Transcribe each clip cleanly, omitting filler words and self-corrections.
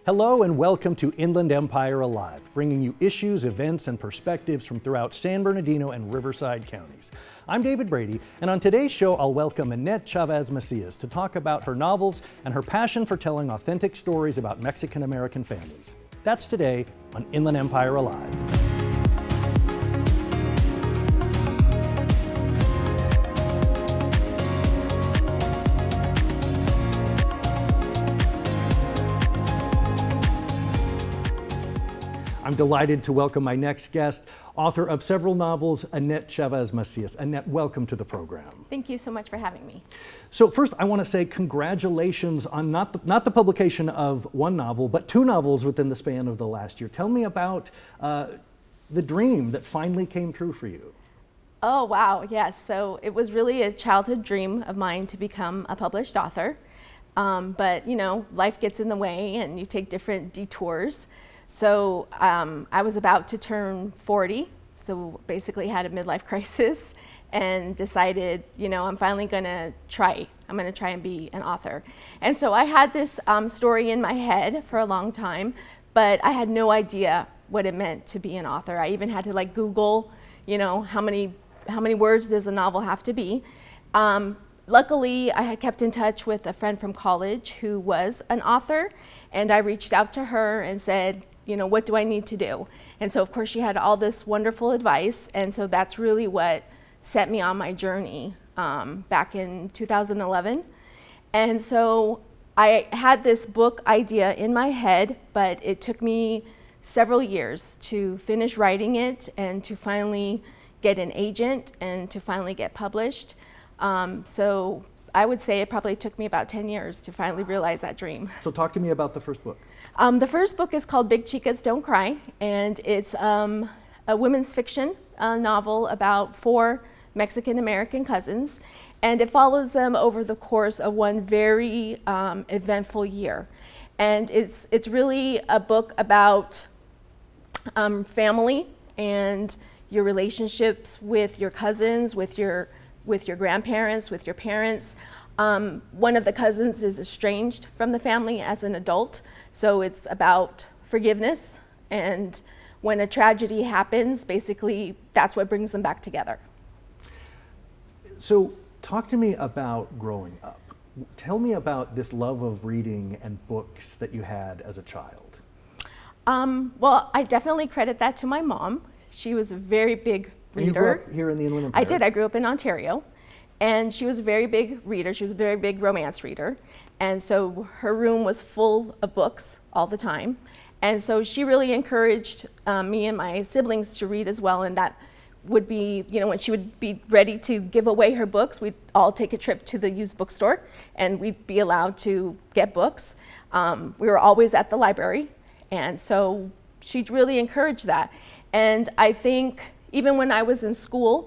Hello and welcome to Inland Empire Alive, bringing you issues, events, and perspectives from throughout San Bernardino and Riverside counties. I'm David Brady, and on today's show I'll welcome Annette Chavez Macias to talk about her novels and her passion for telling authentic stories about Mexican-American families. That's today on Inland Empire Alive. I'm delighted to welcome my next guest, author of several novels, Annette Chavez Macias. Annette, welcome to the program. Thank you so much for having me. So first, I want to say congratulations on not the publication of one novel, but two novels within the span of the last year. Tell me about the dream that finally came true for you. Oh, wow, yes. So it was really a childhood dream of mine to become a published author. But, you know, life gets in the way and you take different detours. So I was about to turn 40, so basically had a midlife crisis and decided, you know, I'm finally gonna try. I'm gonna try and be an author. And so I had this story in my head for a long time, but I had no idea what it meant to be an author. I even had to like Google, you know, how many words does a novel have to be. Luckily, I had kept in touch with a friend from college who was an author, and I reached out to her and said, you know, what do I need to do? And so of course she had all this wonderful advice, and so that's really what set me on my journey back in 2011. And so I had this book idea in my head, but it took me several years to finish writing it and to finally get an agent and to finally get published. So I would say it probably took me about 10 years to finally realize that dream. So talk to me about the first book. The first book is called Big Chicas Don't Cry, and it's a women's fiction novel about 4 Mexican-American cousins, and it follows them over the course of one very eventful year. And it's really a book about family and your relationships with your cousins, with your grandparents, with your parents. One of the cousins is estranged from the family as an adult, so it's about forgiveness, and when a tragedy happens, basically that's what brings them back together. So talk to me about growing up. Tell me about this love of reading and books that you had as a child. Well, I definitely credit that to my mom. She was a very big reader. And you grew up here in the Inland Empire? I did. I grew up in Ontario. And she was a very big reader. She was a very big romance reader. And so her room was full of books all the time. And so she really encouraged me and my siblings to read as well. And that would be, you know, when she would be ready to give away her books, we'd all take a trip to the used bookstore and we'd be allowed to get books. We were always at the library. And so she really encouraged that. And I think even when I was in school,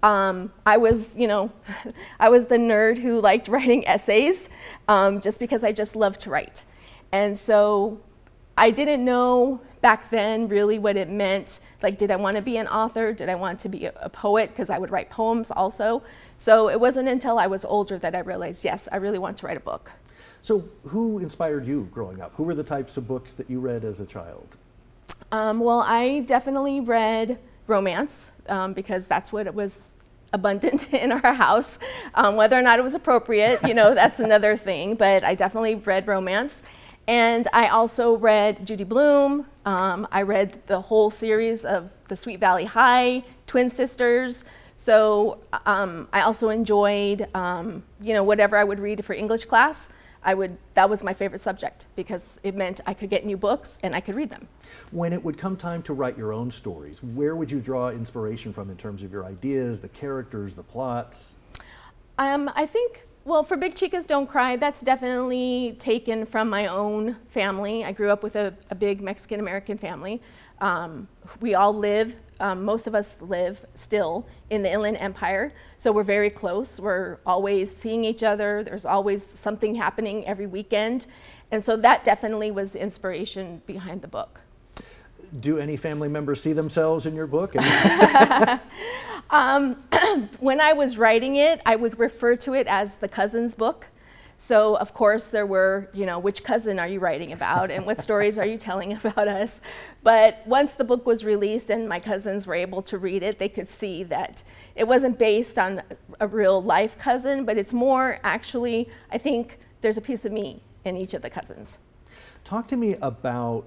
I was, you know, I was the nerd who liked writing essays just because I just loved to write. And so I didn't know back then really what it meant. Like, did I want to be an author? Did I want to be a poet? Because I would write poems also. So it wasn't until I was older that I realized, yes, I really want to write a book. So who inspired you growing up? Who were the types of books that you read as a child? Well, I definitely read romance because that's what it was abundant in our house. Whether or not it was appropriate, you know, that's another thing, but I definitely read romance. And I also read Judy Blume. I read the whole series of the Sweet Valley High, Twin Sisters. So I also enjoyed, you know, whatever I would read for English class. That was my favorite subject because it meant I could get new books and I could read them. When it would come time to write your own stories, where would you draw inspiration from in terms of your ideas, the characters, the plots? I think, well, for Big Chicas Don't Cry, that's definitely taken from my own family. I grew up with a big Mexican-American family. We all live, most of us live still in the Inland Empire, so we're very close. We're always seeing each other. There's always something happening every weekend. And so that definitely was the inspiration behind the book. Do any family members see themselves in your book? When I was writing it, I would refer to it as the cousin's book. So of course there were, you know, which cousin are you writing about and what stories are you telling about us? But once the book was released and my cousins were able to read it, they could see that it wasn't based on a real life cousin, but it's more actually, I think there's a piece of me in each of the cousins. Talk to me about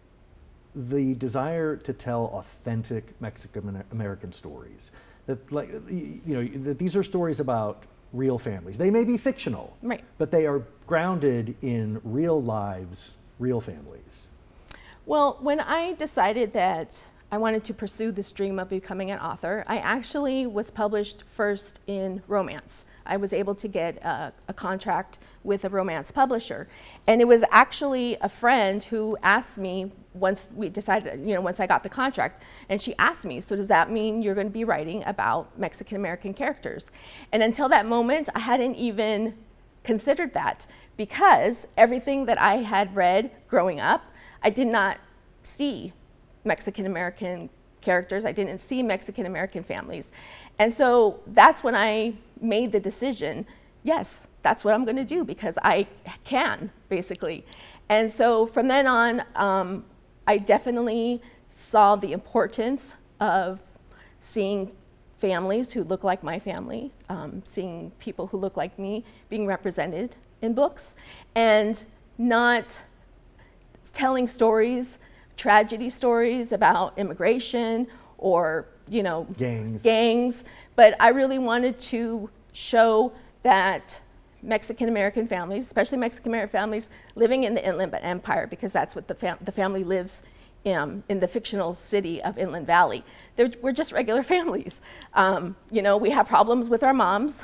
the desire to tell authentic Mexican American stories. That, like, you know, that these are stories about real families. They may be fictional, right, but they are grounded in real lives, real families. Well, when I decided that I wanted to pursue this dream of becoming an author, I actually was published first in romance. I was able to get a contract with a romance publisher. And it was actually a friend who asked me once we decided, you know, once I got the contract, and she asked me, so does that mean you're going to be writing about Mexican American characters? And until that moment, I hadn't even considered that, because everything that I had read growing up, I did not see Mexican American characters. I didn't see Mexican American families. And so that's when I made the decision, yes, that's what I'm going to do, because I can, basically. And so from then on, I definitely saw the importance of seeing families who look like my family, seeing people who look like me being represented in books, and not telling stories, tragedy stories about immigration or, you know, gangs. But I really wanted to show that Mexican American families, especially Mexican American families living in the Inland Empire, because that's what the family lives in the fictional city of Inland Valley. We're just regular families. You know, we have problems with our moms.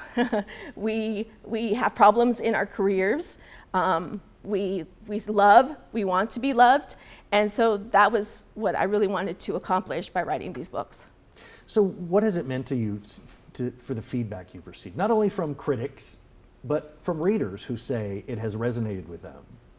we have problems in our careers. We love, we want to be loved. And so that was what I really wanted to accomplish by writing these books. So what has it meant to you for the feedback you've received, not only from critics, but from readers who say it has resonated with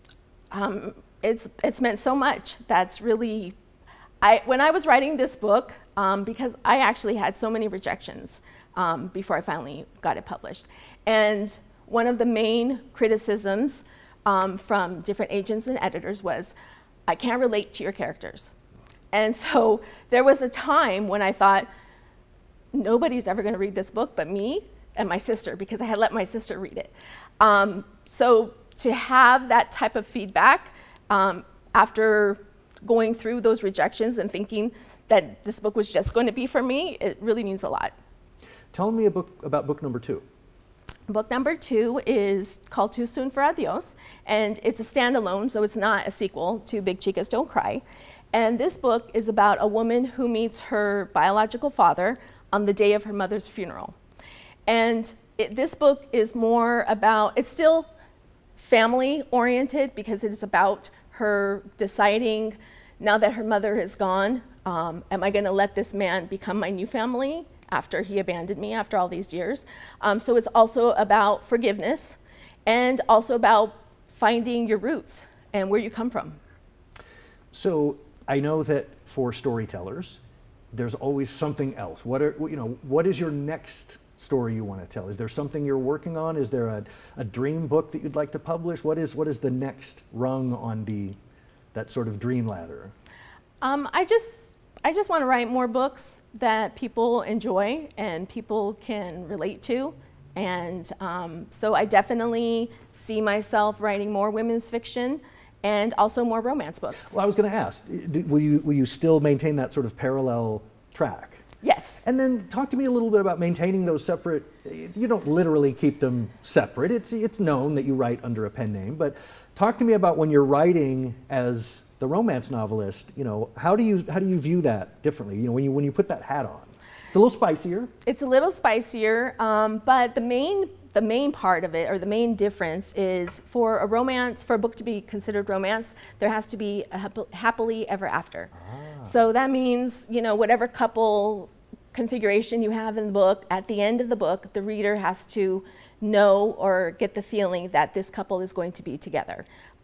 them? It's meant so much. That's really, when I was writing this book, because I actually had so many rejections before I finally got it published. And one of the main criticisms from different agents and editors was, I can't relate to your characters. And so there was a time when I thought, nobody's ever going to read this book but me and my sister, because I had let my sister read it. So to have that type of feedback after going through those rejections and thinking that this book was just going to be for me, it really means a lot. Tell me about book number 2. Book number 2 is called Too Soon for Adios, and it's a standalone, so it's not a sequel to Big Chicas Don't Cry. And this book is about a woman who meets her biological father on the day of her mother's funeral. And this book is more about, it's still family oriented, because it is about her deciding, now that her mother is gone, am I going to let this man become my new family after he abandoned me after all these years? So it's also about forgiveness, and also about finding your roots and where you come from. So I know that for storytellers, there's always something else. What is your next story you want to tell? Is there something you're working on? Is there a dream book that you'd like to publish? What is the next rung on that sort of dream ladder? I just want to write more books that people enjoy and people can relate to. And so I definitely see myself writing more women's fiction and also more romance books. Well, I was going to ask, will you still maintain that sort of parallel track? Yes. And then talk to me a little bit about maintaining those separate. You don't literally keep them separate. It's known that you write under a pen name, but talk to me about when you're writing as the romance novelist. You know, how do you view that differently? You know, when you put that hat on, it's a little spicier. It's a little spicier, but the main part of it, or the main difference, is for a book to be considered romance, there has to be a happily ever after. So that means, you know, whatever couple configuration you have in the book, at the end of the book, the reader has to know or get the feeling that this couple is going to be together.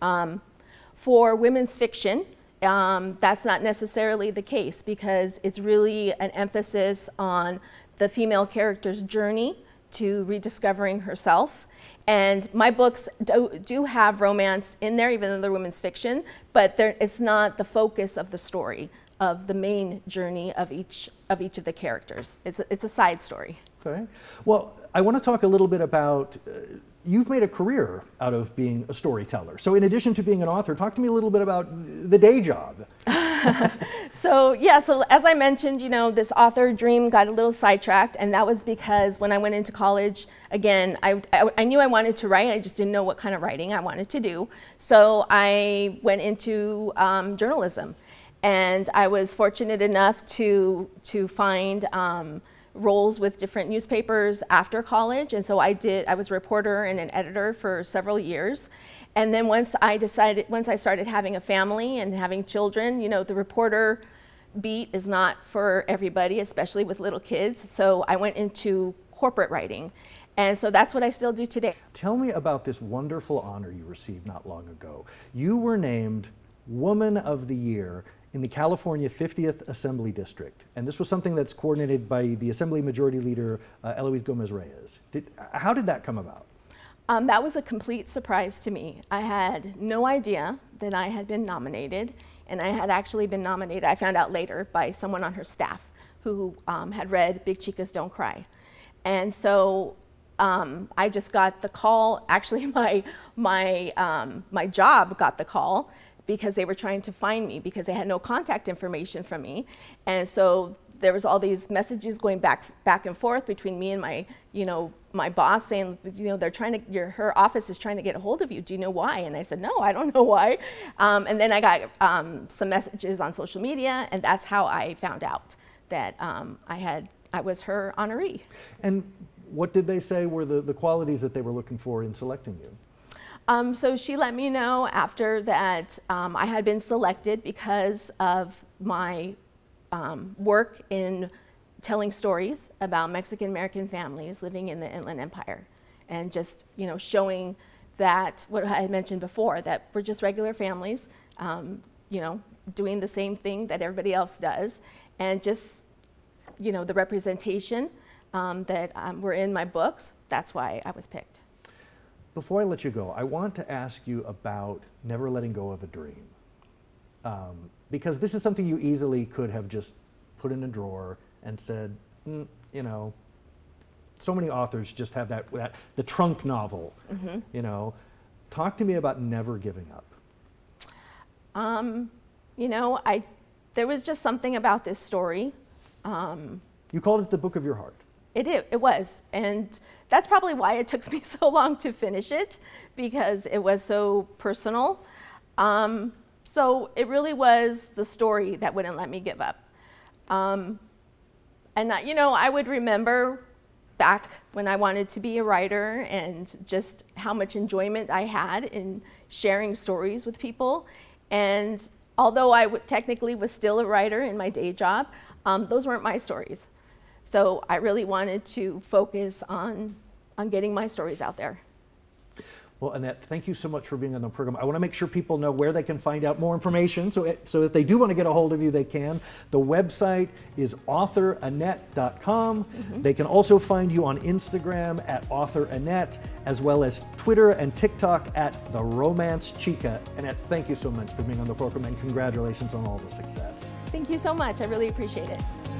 For women's fiction, that's not necessarily the case, because it's really an emphasis on the female character's journey to rediscovering herself, And my books do have romance in there, even though they're women's fiction, but it's not the focus of the story, of the main journey of each of the characters. It's a side story. Okay. Well, I want to talk a little bit about, you've made a career out of being a storyteller. So in addition to being an author, talk to me a little bit about the day job. So as I mentioned, you know, this author dream got a little sidetracked, and that was because when I went into college, again, I knew I wanted to write, I just didn't know what kind of writing I wanted to do. So I went into journalism, and I was fortunate enough to find roles with different newspapers after college, and so I was a reporter and an editor for several years. And then once I started having a family and having children, you know, the reporter beat is not for everybody, especially with little kids. So I went into corporate writing. And so that's what I still do today. Tell me about this wonderful honor you received not long ago. You were named Woman of the Year in the California 50th Assembly District. And this was something that's coordinated by the Assembly Majority Leader, Eloise Gomez-Reyes. How did that come about? That was a complete surprise to me. I had no idea that I had been nominated, and I had actually been nominated, I found out later, by someone on her staff who had read Big Chicas Don't Cry. And so I just got the call. Actually, my job got the call because they were trying to find me because they had no contact information from me. And so there was all these messages going back and forth between me and my boss saying, you know, her office is trying to get a hold of you. Do you know why? And I said, no, I don't know why. And then I got some messages on social media, and that's how I found out that I was her honoree. And what did they say were the qualities that they were looking for in selecting you? So she let me know after that I had been selected because of my work in telling stories about Mexican American families living in the Inland Empire, and just, you know, showing that what I had mentioned before, that we're just regular families, you know, doing the same thing that everybody else does, and just, you know, the representation that were in my books. That's why I was picked. Before I let you go, I want to ask you about never letting go of a dream. Because this is something you easily could have just put in a drawer and said, you know, so many authors just have the trunk novel, you know. Talk to me about never giving up. You know, there was just something about this story. You called it the book of your heart. It was, and that's probably why it took me so long to finish it, because it was so personal. So it really was the story that wouldn't let me give up. And you know, I would remember back when I wanted to be a writer and just how much enjoyment I had in sharing stories with people. And although I technically was still a writer in my day job, those weren't my stories. So I really wanted to focus on getting my stories out there. Well, Annette, thank you so much for being on the program. I want to make sure people know where they can find out more information. So if they do want to get a hold of you, they can. The website is authorannette.com. They can also find you on Instagram at authorannette, as well as Twitter and TikTok at The Romance Chica. Annette, thank you so much for being on the program, and congratulations on all the success. Thank you so much. I really appreciate it.